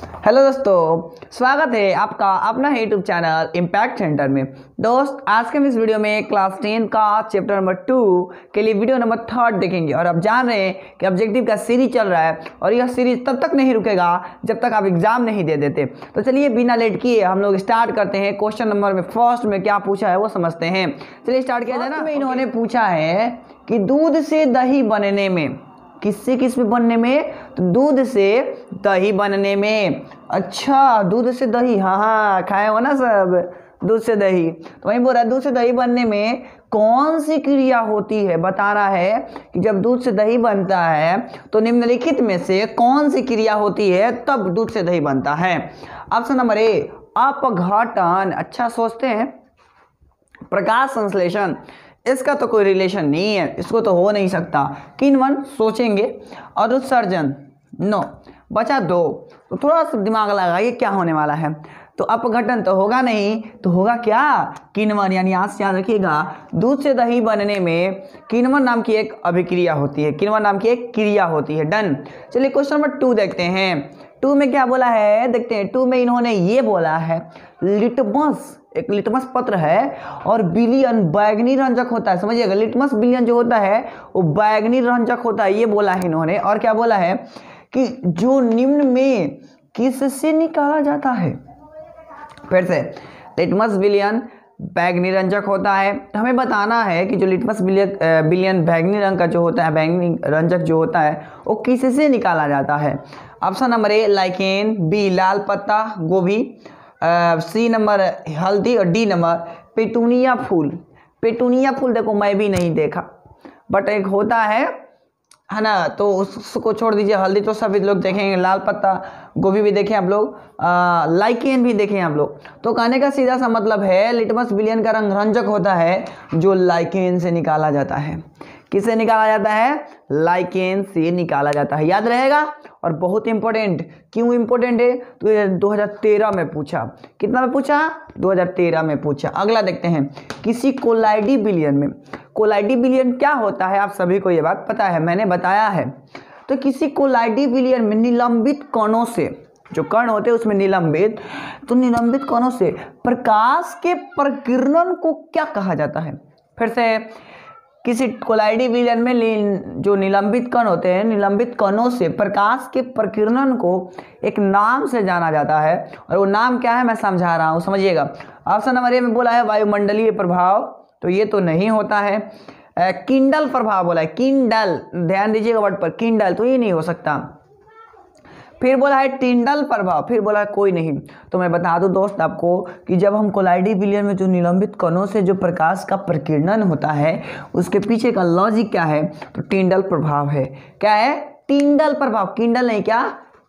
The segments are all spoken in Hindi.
हेलो दोस्तों, स्वागत है आपका अपना यूट्यूब चैनल इम्पैक्ट सेंटर में। दोस्त, आज के हम इस वीडियो में क्लास 10 का चैप्टर नंबर 2 के लिए वीडियो नंबर 3 देखेंगे। और आप जान रहे हैं कि ऑब्जेक्टिव का सीरीज चल रहा है और यह सीरीज तब तक नहीं रुकेगा जब तक आप एग्जाम नहीं दे देते। तो चलिए बिना लेट किए हम लोग स्टार्ट करते हैं। क्वेश्चन नंबर में फर्स्ट में क्या पूछा है वो समझते हैं। चलिए स्टार्ट किया जाए ना। इन्होंने पूछा है कि दूध से दही बनने में, किससे किस में बनने में, तो दूध से दही बनने में। अच्छा, दूध से दही, हाँ खाए हो ना सब, दूध से दही। तो वही बोल रहा है दूध से दही बनने में कौन सी क्रिया होती है। बताना है कि जब दूध से दही बनता है तो निम्नलिखित में से कौन सी क्रिया होती है तब दूध से दही बनता है। ऑप्शन नंबर ए अपघटन। अच्छा सोचते हैं, प्रकाश संश्लेषण, इसका तो कोई रिलेशन नहीं है, इसको तो हो नहीं सकता। किन्वन सोचेंगे। और उत्सर्जन, नो, बचा दो। तो थोड़ा सा दिमाग लगाइए क्या होने वाला है। तो अपघटन तो होगा नहीं, तो होगा क्या, किन्वन। यानी आज से याद रखिएगा, दूध से दही बनने में किन्वन नाम की एक अभिक्रिया होती है, किन्वन नाम की एक क्रिया होती है। डन। चलिए क्वेश्चन नंबर 2 देखते हैं। 2 में क्या बोला है देखते हैं। 2 में इन्होंने ये बोला है लिटमस, एक लिटमस पत्र है और बिलियन बैगनी रंजक होता है। समझिएगा, लिटमस बिलियन जो होता है वो बैगनी रंजक होता है, ये बोला है इन्होंने। और क्या बोला है कि जो निम्न में किससे निकाला जाता है। फिर से, लिटमस बिलियन बैगनी रंजक होता है। हमें बताना है कि जो लिटमस बिलियन बैगनी रंग का जो होता है, बैगनी रंजक जो होता है वो किससे निकाला जाता है। Option number A lichen, B लाल पत्ता गोभी, सी नंबर हल्दी और डी नंबर पेटूनिया फूल। पेटूनिया फूल देखो मैं भी नहीं देखा, बट एक होता है ना, तो उसको छोड़ दीजिए। हल्दी तो सभी लोग देखेंगे, लाल पत्ता गोभी भी देखें आप लोग, लाइकेन भी देखें आप लोग। तो कहने का सीधा सा मतलब है लिटमस बिलियन का रंग रंजक होता है जो लाइकेन से निकाला जाता है। किससे निकाला जाता है, लाइकेन से निकाला जाता है। याद रहेगा। और बहुत इंपॉर्टेंट, क्यों इंपॉर्टेंट है, तो ये 2013 में पूछा। कितना में पूछा, 2013 में पूछा। अगला देखते हैं, किसी कोलाइडी बिलियन में। कोलाइडी बिलियन क्या होता है, आप सभी को ये बात पता है, मैंने बताया है। तो किसी कोलाइडी बिलियन में निलंबित कणों से, जो कण होते हैं उसमें निलंबित, तो निलंबित कणों से प्रकाश के प्रकीर्णन को क्या कहा जाता है। फिर से, किसी कोलाइडी बिलियन में जो निलंबित कण होते हैं, निलंबित कणों से प्रकाश के प्रकीर्णन को एक नाम से जाना जाता है। और वो नाम क्या है मैं समझा रहा हूँ, समझिएगा। ऑप्शन नंबर ए में बोला है वायुमंडलीय प्रभाव, तो ये तो नहीं होता है। किंडल प्रभाव बोला है, किंडल, ध्यान दीजिएगा वर्ड पर, किंडल, तो ये नहीं हो सकता। फिर बोला है टिंडल प्रभाव, फिर बोला है कोई नहीं। तो मैं बता दूं दोस्त आपको कि जब हम कोलाइडी बिलियन में जो निलंबित कणों से जो प्रकाश का प्रकीर्णन होता है उसके पीछे का लॉजिक क्या है, तो टिंडल प्रभाव है। क्या है, टिंडल प्रभाव, किंडल नहीं, क्या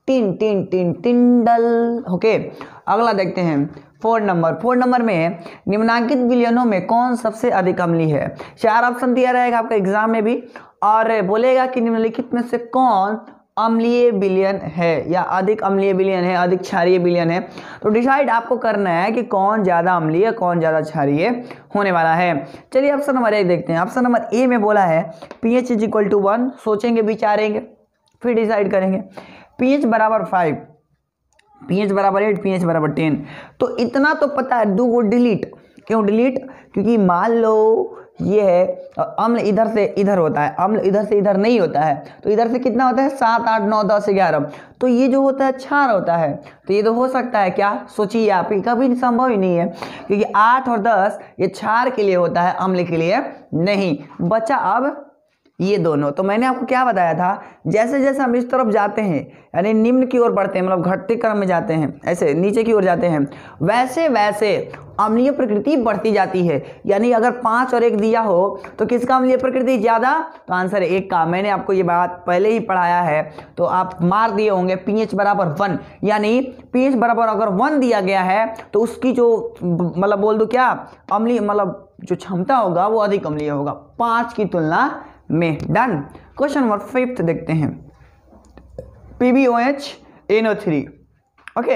टिंडल। ओके, अगला देखते हैं। 4 नंबर में निम्नांकित बिलियनों में कौन सबसे अधिक अम्लीय है। 4 ऑप्शन दिया रहेगा आपका एग्जाम में भी, और बोलेगा कि निम्नलिखित में से कौन अम्लीय बिलियन है या अधिक अम्लीय बिलियन है, अधिक क्षारीय बिलियन है। तो डिसाइड आपको करना है कि कौन ज़्यादा अम्लीय कौन ज़्यादा क्षारीय होने वाला है। चलिए ऑप्शन नंबर 1 देखते हैं। ऑप्शन नंबर ए में बोला है pH = 1। सोचेंगे विचारेंगे फिर डिसाइड करेंगे। pH = 5, pH = 8, pH = 10। तो इतना तो पता है, 2 को डिलीट। क्यों डिलीट, क्योंकि मान लो ये है अम्ल इधर से इधर होता है, अम्ल इधर से इधर नहीं होता है। तो इधर से कितना होता है, 7, 8, 9, 10, 11। तो ये जो होता है क्षार होता है। तो ये तो हो सकता है क्या, सोचिए आप, कभी संभव ही नहीं है, क्योंकि 8 और 10 ये क्षार के लिए होता है, अम्ल के लिए नहीं। बचा अब ये दोनों। तो मैंने आपको क्या बताया था, जैसे जैसे हम इस तरफ जाते हैं यानी निम्न की ओर बढ़ते हैं, मतलब घटते क्रम में जाते हैं, ऐसे नीचे की ओर जाते हैं, वैसे वैसे अम्लीय प्रकृति बढ़ती जाती है। यानी अगर 5 और 1 दिया हो तो किसका अम्लीय प्रकृति ज़्यादा, तो आंसर 1 का। मैंने आपको ये बात पहले ही पढ़ाया है, तो आप मार दिए होंगे। pH = 1, यानी pH बराबर अगर 1 दिया गया है तो उसकी जो मतलब बोल दूँ क्या, अम्लीय मतलब जो क्षमता होगा वो अधिक अम्लीय होगा 5 की तुलना में। डन। क्वेश्चन नंबर 5 देखते हैं। PbOH NO3। ओके,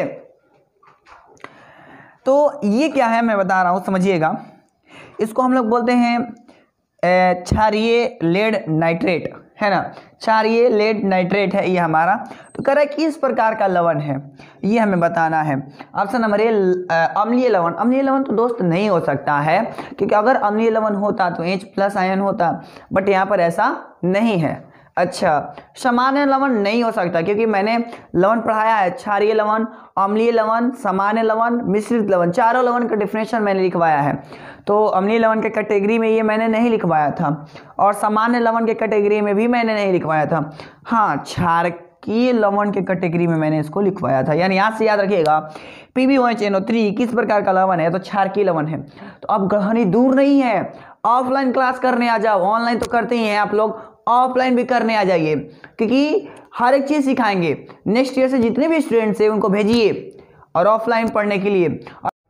तो ये क्या है मैं बता रहा हूं, समझिएगा। इसको हम लोग बोलते हैं क्षारीय लेड नाइट्रेट, है ना। क्षारीय लेड नाइट्रेट है ये हमारा। तो कह रहा है किस प्रकार का लवण है, ये हमें बताना है। ऑप्शन नंबर ए अम्लीय लवण। अम्लीय लवण तो दोस्त नहीं हो सकता है, क्योंकि अगर अम्लीय लवण होता तो H+ आयन होता, बट यहाँ पर ऐसा नहीं है। अच्छा, सामान्य लवण नहीं हो सकता, क्योंकि मैंने लवण पढ़ाया है, क्षारीय लवण, अम्लीय लवण, सामान्य लवण, मिश्रित लवण, चारों लवण का डिफिनेशन मैंने लिखवाया है। तो अम्लीय लवण के कैटेगरी में ये मैंने नहीं लिखवाया था, और सामान्य लवण के कैटेगरी में भी मैंने नहीं लिखवाया था। हाँ, क्षारकीय लवण के कैटेगरी में मैंने इसको लिखवाया था। यानी यहाँ से याद रखिएगा, PbOH किस प्रकार का लवण है, तो क्षारकीय लवण है। तो अब ग्रहणी दूर नहीं है, ऑफलाइन क्लास करने आ जाओ। ऑनलाइन तो करते ही हैं आप लोग, ऑफलाइन भी करने आ जाइए, क्योंकि हर एक चीज़ सिखाएंगे। नेक्स्ट ईयर से जितने भी स्टूडेंट्स हैं उनको भेजिए और ऑफलाइन पढ़ने के लिए।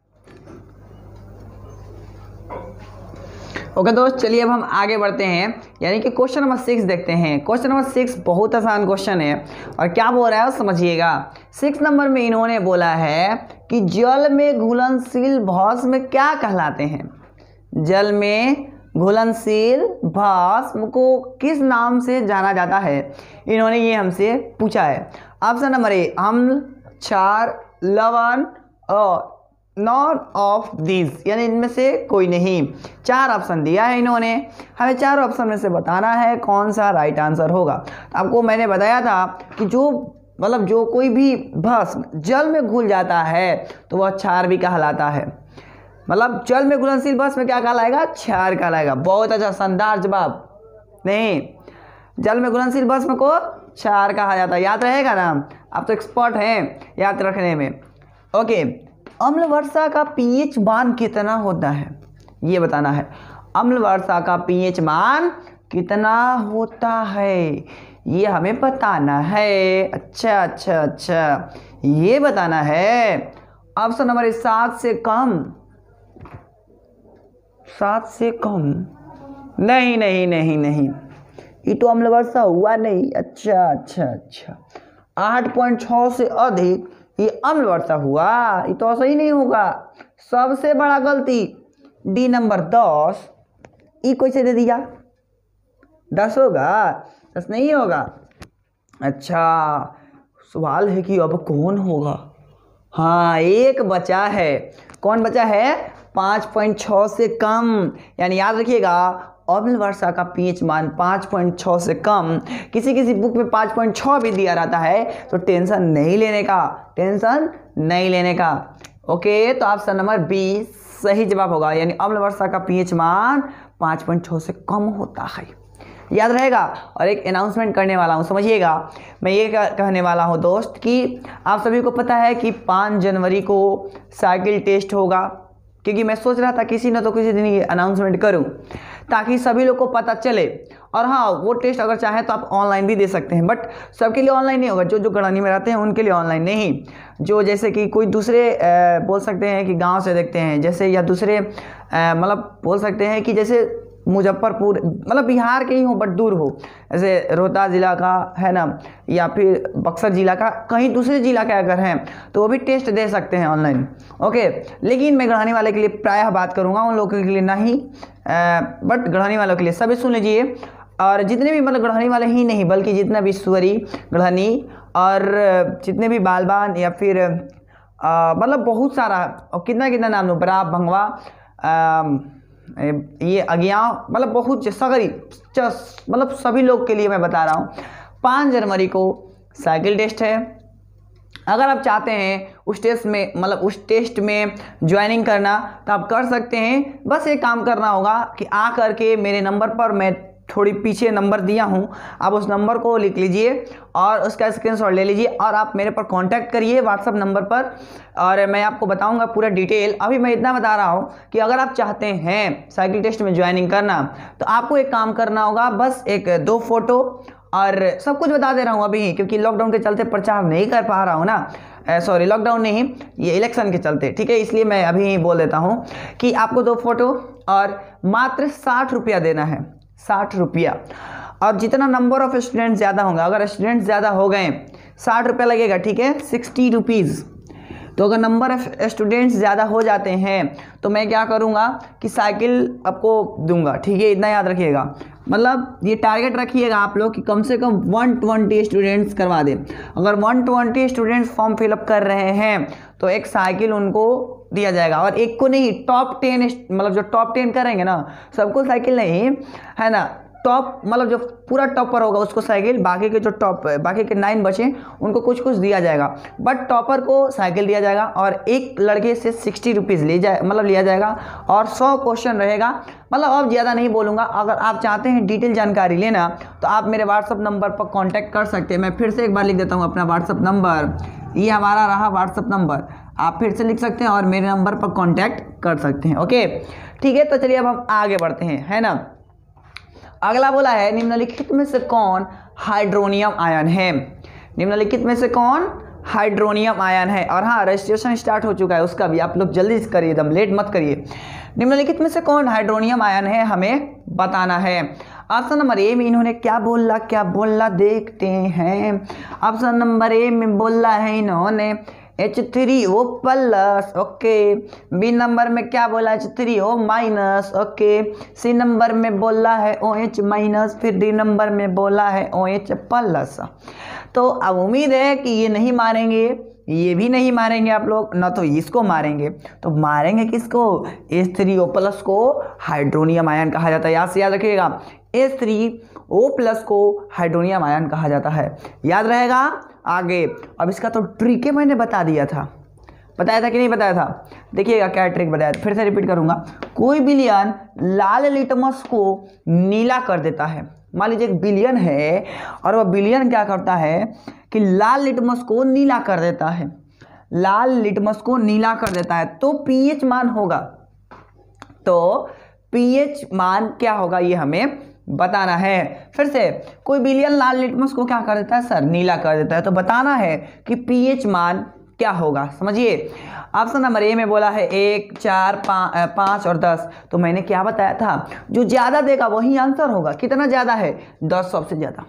ओके दोस्त, चलिए अब हम आगे बढ़ते हैं, यानी कि क्वेश्चन नंबर 6 देखते हैं। क्वेश्चन नंबर 6 बहुत आसान क्वेश्चन है, और क्या बोल रहा है समझिएगा। 6 नंबर में इन्होंने बोला है कि जल में घुलनशील भस्म क्या कहलाते हैं। जल में घुलनशील भस्म को किस नाम से जाना जाता है, इन्होंने ये हमसे पूछा है। ऑप्शन नंबर ए अम्ल, क्षार, लवण और नॉन ऑफ दिस, यानी इनमें से कोई नहीं। 4 ऑप्शन दिया है इन्होंने, हमें 4 ऑप्शन में से बताना है कौन सा राइट आंसर होगा। आपको मैंने बताया था कि जो कोई भी भस्म जल में घुल जाता है तो वह क्षार भी कहलाता है। मतलब जल में घुलनशील भस्म क्या कहलाएगा, क्षार कहलाएगा। बहुत अच्छा, शानदार जवाब। नहीं, जल में घुलनशील भस्म को क्षार कहा जाता है। याद रहेगा ना, आप तो एक्सपर्ट हैं याद रखने में। ओके, अम्ल वर्षा का pH मान कितना होता है, ये बताना है। अम्ल वर्षा का pH मान कितना होता है, ये हमें बताना है। अच्छा, ये बताना है। ऑप्शन नंबर 7 से कम। 7 से कम नहीं, ये तो अम्ल वर्षा हुआ नहीं। अच्छा, 8.6 से अधिक ये अम्ल वर्षा हुआ, ये तो सही नहीं होगा। सबसे बड़ा गलती डी नंबर 10, ये कैसे दे दिया। 10 होगा, 10 नहीं होगा। अच्छा, सवाल है कि अब कौन होगा। हाँ, एक बचा है। कौन बचा है, 5.6 से कम। यानी याद रखिएगा, अम्ल वर्षा का pH मान 5.6 से कम। किसी बुक में 5.6 भी दिया रहता है, तो टेंशन नहीं लेने का। ओके, तो ऑप्शन नंबर बी सही जवाब होगा। यानी अम्ल वर्षा का pH मान 5.6 से कम होता है, याद रहेगा। और एक अनाउंसमेंट करने वाला हूँ, समझिएगा। मैं ये कहने वाला हूँ दोस्त कि आप सभी को पता है कि 5 जनवरी को साइकिल टेस्ट होगा, क्योंकि मैं सोच रहा था किसी न तो किसी दिन ये अनाउंसमेंट करूं, ताकि सभी लोग को पता चले। और हाँ, वो टेस्ट अगर चाहें तो आप ऑनलाइन भी दे सकते हैं, बट सबके लिए ऑनलाइन नहीं होगा। जो गढ़ानी में रहते हैं उनके लिए ऑनलाइन नहीं, जो जैसे कि कोई दूसरे बोल सकते हैं कि गांव से देखते हैं, जैसे, या दूसरे मतलब बोल सकते हैं कि जैसे मुजफ्फरपुर, मतलब बिहार के ही हो बट दूर हो, जैसे रोहतास ज़िला का है ना, या फिर बक्सर ज़िला का, कहीं दूसरे ज़िला के अगर हैं तो वो भी टेस्ट दे सकते हैं ऑनलाइन। ओके, लेकिन मैं गढ़ानी वाले के लिए प्रायः बात करूँगा, उन लोगों के लिए नहीं, बट गढ़ानी वालों के लिए। सभी सुन लीजिए, और जितने भी मतलब गढ़ानी वाले ही नहीं, बल्कि जितना भी सुअरी, गढ़ानी और जितने भी बालबान, या फिर मतलब बहुत सारा, और कितना नाम लूँ, बराब, भंगवा, ये अज्ञाव, मतलब बहुत सगरी, मतलब सभी लोग के लिए मैं बता रहा हूँ। 5 जनवरी को साइकिल टेस्ट है। अगर आप चाहते हैं उस टेस्ट में ज्वाइनिंग करना, तो आप कर सकते हैं। बस एक काम करना होगा कि आ करके मेरे नंबर पर, मैं थोड़ी पीछे नंबर दिया हूँ, आप उस नंबर को लिख लीजिए और उसका स्क्रीनशॉट ले लीजिए, और आप मेरे पर कांटेक्ट करिए व्हाट्सएप नंबर पर, और मैं आपको बताऊंगा पूरा डिटेल। अभी मैं इतना बता रहा हूँ कि अगर आप चाहते हैं साइकिल टेस्ट में ज्वाइनिंग करना, तो आपको एक काम करना होगा, बस 1-2 फोटो, और सब कुछ बता दे रहा हूँ अभी, क्योंकि लॉकडाउन के चलते प्रचार नहीं कर पा रहा हूँ ना। सॉरी, लॉकडाउन नहीं, ये इलेक्शन के चलते, ठीक है, इसलिए मैं अभी ही बोल देता हूँ कि आपको 2 फोटो और मात्र 60 रुपया देना है, 60 रुपया। और जितना नंबर ऑफ स्टूडेंट ज़्यादा होंगे, अगर स्टूडेंट ज़्यादा हो गए 60 रुपया लगेगा, ठीक है, 60 रुपीज़। तो अगर नंबर ऑफ स्टूडेंट्स ज़्यादा हो जाते हैं तो मैं क्या करूँगा कि साइकिल आपको दूंगा, ठीक है, इतना याद रखिएगा। मतलब ये टारगेट रखिएगा आप लोग कि कम से कम 120 स्टूडेंट्स करवा दें। अगर 120 स्टूडेंट्स फॉर्म फिलअप कर रहे हैं तो एक साइकिल उनको दिया जाएगा, और एक को नहीं, टॉप 10 मतलब जो टॉप 10 करेंगे ना सबको साइकिल नहीं है ना, टॉप मतलब जो पूरा टॉपर होगा उसको साइकिल, बाकी के जो बाकी के 9 बचे उनको कुछ कुछ दिया जाएगा, बट टॉपर को साइकिल दिया जाएगा। और एक लड़के से 60 रुपीज़ लिया जाएगा, और 100 क्वेश्चन रहेगा। मतलब अब ज़्यादा नहीं बोलूँगा। अगर आप चाहते हैं डिटेल जानकारी लेना तो आप मेरे व्हाट्सअप नंबर पर कॉन्टैक्ट कर सकते हैं। मैं फिर से एक बार लिख देता हूँ अपना व्हाट्सअप नंबर, ये हमारा रहा व्हाट्सअप नंबर, आप फिर से लिख सकते हैं और मेरे नंबर पर कॉन्टैक्ट कर सकते हैं। ओके ठीक है, तो चलिए अब हम आगे बढ़ते हैं, है ना। अगला बोला है निम्नलिखित में से कौन हाइड्रोनियम आयन है। निम्नलिखित में से कौन हाइड्रोनियम आयन है। और हाँ, रजिस्ट्रेशन स्टार्ट हो चुका है उसका भी, आप लोग जल्दी से करिए, एकदम लेट मत करिए। निम्नलिखित में से कौन हाइड्रोनियम आयन है हमें बताना है। ऑप्शन नंबर ए में इन्होंने क्या बोला देखते हैं। ऑप्शन नंबर ए में बोला है इन्होंने H3O plus, okay. B number में क्या बोला H3O माइनस, ओके। सी नंबर में बोला है OH माइनस, फिर डी नंबर में बोला है OH प्लस। तो अब उम्मीद है कि ये नहीं मारेंगे, ये भी नहीं मारेंगे आप लोग, ना तो इसको मारेंगे, तो मारेंगे किसको, H3O प्लस को हाइड्रोनियम आयन कहा जाता है। याद से याद रखिएगा, H3O प्लस को हाइड्रोनियम आयन कहा जाता है, याद रहेगा। आगे अब इसका तो ट्रिक है, मैंने बताया था कि नहीं बताया था। देखिएगा क्या ट्रिक बताया था, फिर से रिपीट करूंगा। कोई बिलियन लाल लिटमस को नीला कर देता है। मान लीजिए एक बिलियन है और वह बिलियन क्या करता है कि लाल लिटमस को नीला कर देता है, लाल लिटमस को नीला कर देता है, तो पीएच मान होगा। तो पीएच मान क्या होगा ये हमें बताना है। फिर से, कोई बिलियन लाल लिटमस को क्या कर देता है सर, नीला कर देता है, तो बताना है कि पीएच मान क्या होगा। समझिए, ऑप्शन नंबर ए में बोला है 1, 4, 5 और 10। तो मैंने क्या बताया था, जो ज़्यादा देगा वही आंसर होगा। कितना ज़्यादा है, 10 सबसे ज़्यादा।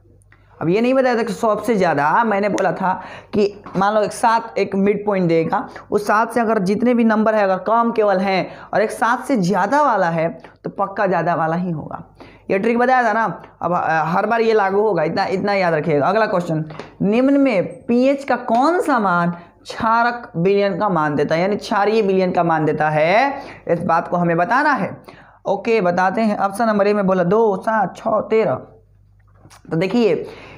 अब ये नहीं बताया था कि 100 से ज़्यादा, मैंने बोला था कि मान लो एक 7 एक मिड पॉइंट देगा, उस 7 से अगर जितने भी नंबर है अगर कम केवल हैं और एक 7 से ज़्यादा वाला है तो पक्का ज़्यादा वाला ही होगा। ये ट्रिक बताया था ना, अब हर बार ये लागू होगा, इतना याद रखिएगा। अगला क्वेश्चन, निम्न में पीएच का कौन सा मान क्षारक बिलियन का मान देता है, यानी क्षारीय बिलियन का मान देता है, इस बात को हमें बताना है। ओके बताते हैं। ऑप्शन नंबर ए में बोला 2, 7, 6, 13। तो देखिए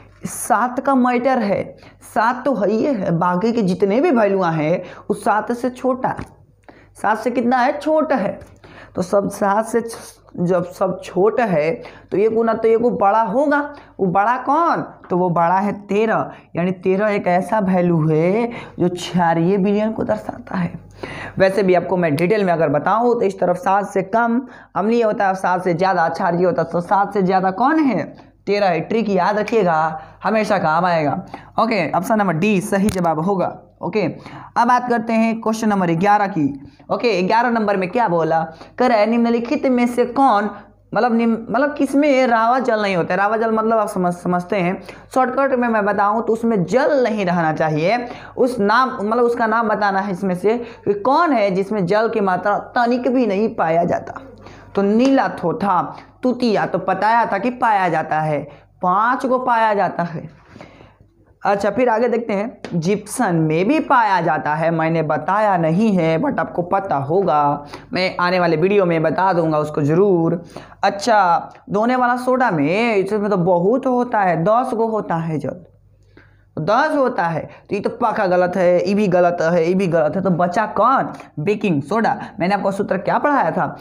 7 का मैटर है, 7 तो है ही है, बाकी के जितने भी वैल्यूआँ हैं उस 7 से छोटा, 7 से कितना है, छोटा है। तो सब 7 से जब सब छोटा है तो ये गुना तो ये को बड़ा होगा। वो बड़ा कौन, तो वो बड़ा है 13, यानी 13 एक ऐसा वैल्यू है जो क्षारीय बिलियन को दर्शाता है। वैसे भी आपको मैं डिटेल में अगर बताऊं तो इस तरफ 7 से कम अम्लीय होता है, 7 से ज़्यादा क्षारीय होता है। तो 7 से ज़्यादा कौन है, 13 है। ट्रिक याद रखिएगा, हमेशा काम आएगा। ओके, ऑप्शन नंबर डी सही जवाब होगा। ओके, अब बात करते हैं क्वेश्चन नंबर 11 की। ओके, 11 नंबर में क्या बोला, कर है निम्नलिखित में से कौन, मतलब किसमें रावा जल नहीं होता है। रावा जल मतलब आप समझते हैं, शॉर्टकट में मैं बताऊं तो उसमें जल नहीं रहना चाहिए। उस नाम मतलब उसका नाम बताना है इसमें से कि कौन है जिसमें जल की मात्रा तनिक भी नहीं पाया जाता। तो नीला थोथा, तुतिया तो बताया था कि पाया जाता है, 5 को पाया जाता है। अच्छा, फिर आगे देखते हैं, जिप्सन में भी पाया जाता है, मैंने बताया नहीं है बट आपको पता होगा, मैं आने वाले वीडियो में बता दूंगा उसको ज़रूर। अच्छा, धोने वाला सोडा में इसमें तो बहुत होता है, 10 को होता है, जब 10 होता है, तो ये तो पक्का गलत है, ये भी गलत है, ये भी गलत है। तो बचा कौन, बेकिंग सोडा। मैंने आपको सूत्र क्या पढ़ाया था,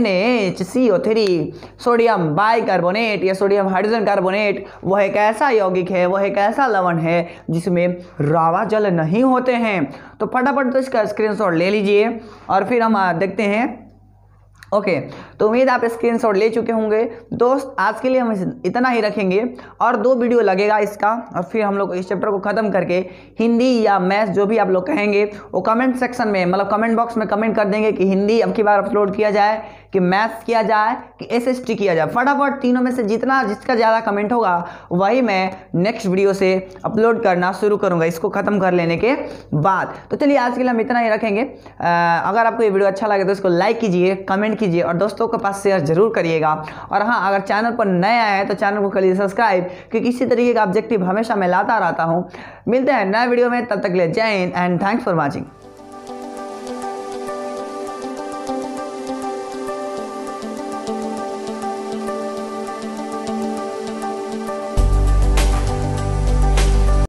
NaCO3 सोडियम बाइकार्बोनेट या सोडियम हाइड्रोजन कार्बोनेट। वह एक ऐसा यौगिक है, वह एक ऐसा लवण है जिसमें रावा जल नहीं होते हैं। तो फटाफट तो इसका स्क्रीनशॉट ले लीजिए और फिर हम देखते हैं। ओके, तो उम्मीद आप स्क्रीनशॉट ले चुके होंगे। दोस्त आज के लिए हम इतना ही रखेंगे और 2 वीडियो लगेगा इसका, और फिर हम लोग इस चैप्टर को ख़त्म करके हिंदी या मैथ्स जो भी आप लोग कहेंगे वो कमेंट सेक्शन में मतलब कमेंट बॉक्स में कमेंट कर देंगे कि हिंदी अब की बार अपलोड किया जाए कि मैथ्स किया जाए कि एसएसटी किया जाए। फटाफट तीनों में से जिसका ज़्यादा कमेंट होगा वही मैं नेक्स्ट वीडियो से अपलोड करना शुरू करूँगा, इसको ख़त्म कर लेने के बाद। तो चलिए आज के लिए हम इतना ही रखेंगे। अगर आपको ये वीडियो अच्छा लगे तो इसको लाइक कीजिए, कमेंट कीजिए और दोस्तों के पास शेयर जरूर करिएगा। और हाँ, अगर चैनल पर नए आए हैं तो चैनल को करिए सब्सक्राइब, क्योंकि इसी तरीके का ऑब्जेक्टिव हमेशा मैं लाता रहता हूँ। मिलते हैं नए वीडियो में, तब तक के लिए Jai Hind and thanks for watching.